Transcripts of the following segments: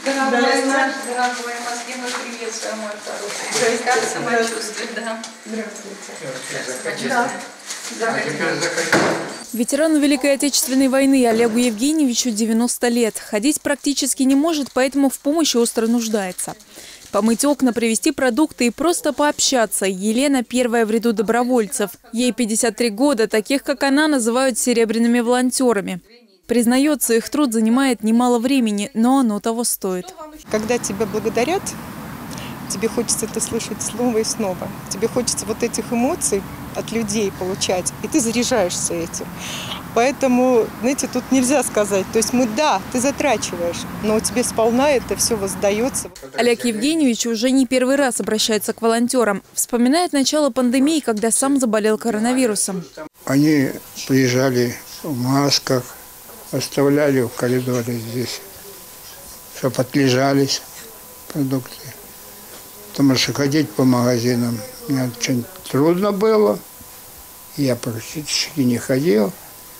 Дорогой наш, дорогой Москве, мы приветствуем, мой хороший. Как самочувствие, да? Здравствуйте. Ветерану Великой Отечественной войны Олегу Евгеньевичу 90 лет. Ходить практически не может, поэтому в помощи остро нуждается. Помыть окна, привезти продукты и просто пообщаться. Елена – первая в ряду добровольцев. Ей 53 года, таких как она называют серебряными волонтерами. Признается, их труд занимает немало времени, но оно того стоит. Когда тебя благодарят, тебе хочется это слышать снова и снова. Тебе хочется вот этих эмоций от людей получать, и ты заряжаешься этим. Поэтому, знаете, тут нельзя сказать. То есть ты затрачиваешь, но тебе сполна это все воздается. Олег Евгеньевич уже не первый раз обращается к волонтерам. Вспоминает начало пандемии, когда сам заболел коронавирусом. Они приезжали в масках, оставляли в коридоре здесь, чтобы отлежались продукты. Потому что ходить по магазинам мне очень трудно было. Я практически не ходил.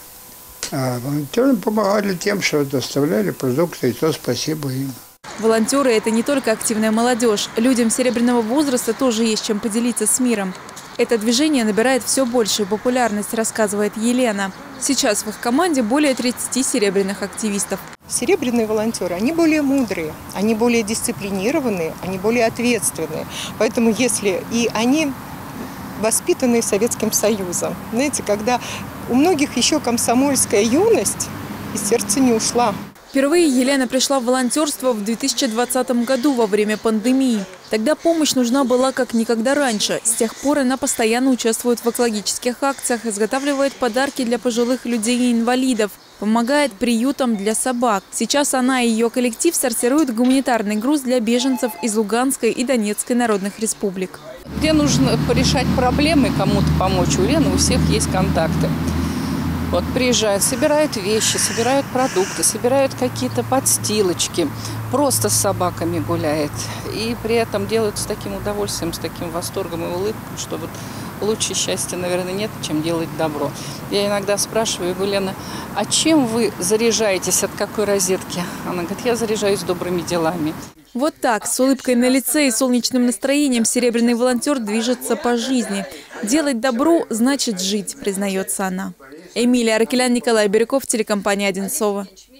А волонтеры помогали тем, что доставляли продукты, и то спасибо им. Волонтеры – это не только активная молодежь. Людям серебряного возраста тоже есть чем поделиться с миром. Это движение набирает все большую популярность, рассказывает Елена. Сейчас в их команде более 30 серебряных активистов. Серебряные волонтеры, они более мудрые, они более дисциплинированные, они более ответственные. Поэтому и они воспитанные Советским Союзом. Знаете, когда у многих еще комсомольская юность из сердца не ушла. Впервые Елена пришла в волонтерство в 2020 году во время пандемии. Тогда помощь нужна была как никогда раньше. С тех пор она постоянно участвует в экологических акциях, изготавливает подарки для пожилых людей и инвалидов, помогает приютам для собак. Сейчас она и ее коллектив сортируют гуманитарный груз для беженцев из Луганской и Донецкой народных республик. Где нужно порешать проблемы, кому-то помочь, у Лены у всех есть контакты. Вот приезжают, собирают вещи, собирают продукты, собирают какие-то подстилочки, просто с собаками гуляет. И при этом делают с таким удовольствием, с таким восторгом и улыбкой, что вот лучше счастья, наверное, нет, чем делать добро. Я иногда спрашиваю, Лена, а чем вы заряжаетесь, от какой розетки? Она говорит, я заряжаюсь добрыми делами. Вот так, с улыбкой на лице и солнечным настроением серебряный волонтер движется по жизни. Делать добро значит жить, признается она. Эмилия Аракелян, Николай Бирюков, телекомпания «Одинцово».